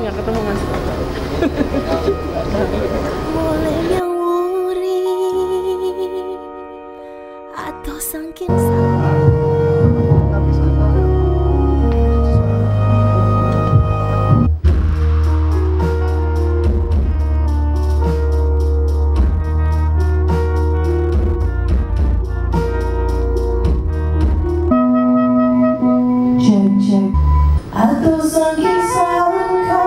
nggak ketemu Mas. Boleh nyawuri atau saking atau saking sangka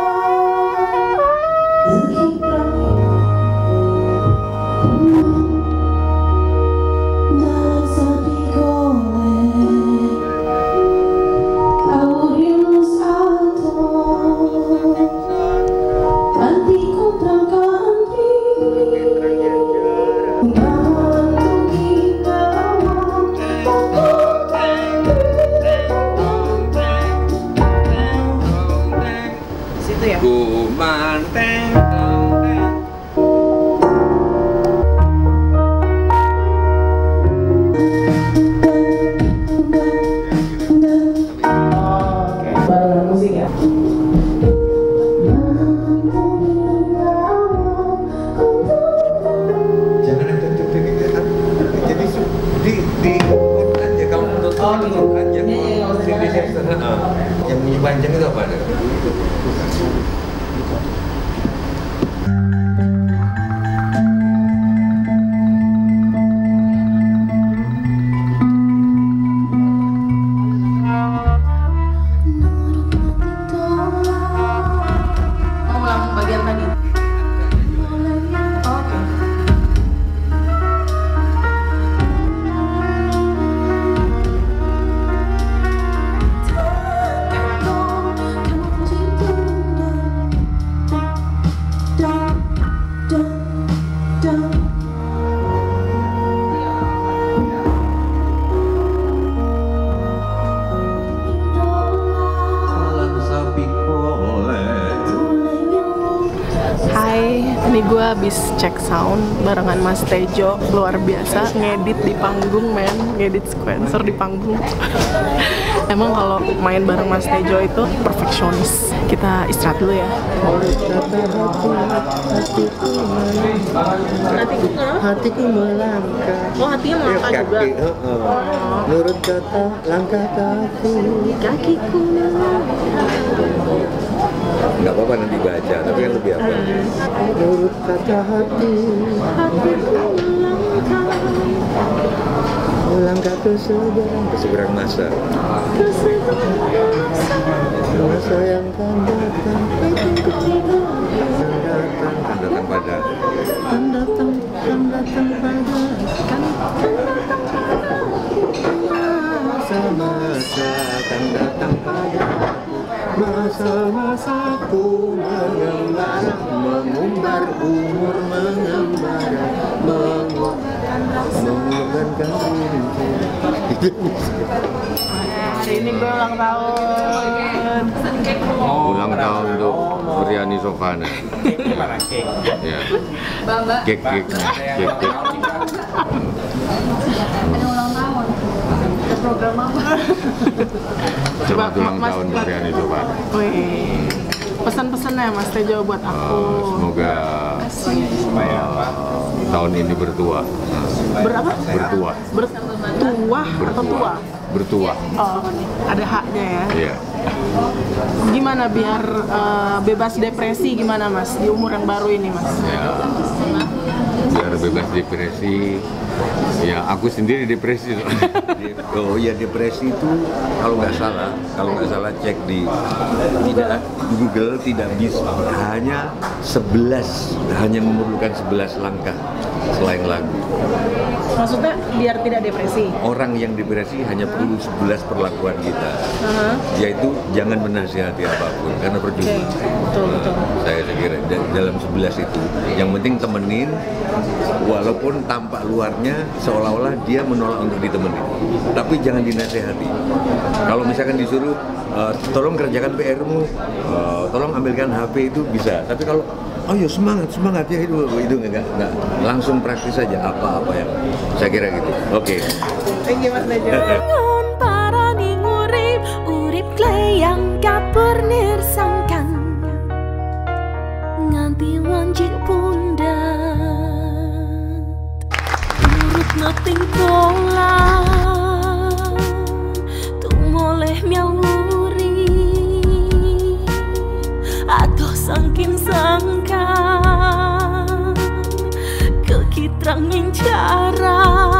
Ku manteng. Barengan musik ya. Jangan ada jadi di aja kalau menurut aja. Yang bunyi panjang itu apa? Ini gue habis cek sound barengan Mas Tejo, luar biasa ngedit di panggung men, ngedit sequencer di panggung. Emang kalau main bareng Mas Tejo itu perfeksionis. Kita istirahat dulu ya. Hatiku melangkah. Oh hatinya melangkah juga. Nurut kata langkah Kakiku. Nggak apa-apa nanti baca, tapi kan lebih apa? Nurut kata hati. Melangkah ke Keseberang masa. masa yang akan datang. Akan datang pada. Akan datang pada. Masa-masa akan datang pada. Masa-masaku mengembara, mengumbar umur mengembara, mengorbankan diri. Hari ini gue ulang tahun. Ulang tahun untuk Briani Sofana. Ya. Kek-keknya. Program apa? Selamat ulang tahun Briani Sofana. Wih, pesan-pesannya Mas Tejo buat aku. Semoga tahun ini bertua. Berapa? Bertua. Bertuah atau tua? Bertua. Oh, ada haknya ya. Iya. Gimana biar bebas depresi gimana Mas di umur yang baru ini Mas? Ya. Biar bebas depresi. Ya, aku sendiri depresi. Oh iya, depresi itu kalau nggak salah cek di Google tidak bisa, hanya memerlukan 11 langkah selain lagu. Maksudnya biar tidak depresi? Orang yang depresi hanya perlu 11 perlakuan kita, yaitu jangan menasihati apapun karena percuma. Betul. Saya kira dalam 11 itu yang penting temenin, walaupun tampak luarnya seolah-olah dia menolak untuk ditemenin, tapi jangan dinasehati. Kalau misalkan disuruh tolong kerjakan PR-mu, tolong ambilkan HP, itu bisa. Tapi kalau ayo semangat ya, itu nggak langsung praktis saja apa yang saya kira gitu. Oke. Thank you Mas Tejo. Ngon parani ngurip urip kleyang kapur nirsangkan janji bunda urut noting kolang tung moleh miauri atau sangkin sangka kekitrang cara